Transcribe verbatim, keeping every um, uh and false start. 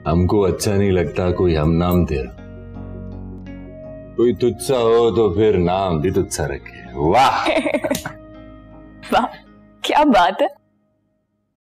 हमको अच्छा नहीं लगता कोई हम नाम तेरा। कोई तुझसा हो तो फिर नाम भी तुझसा रखे। वाह वाह क्या बात है।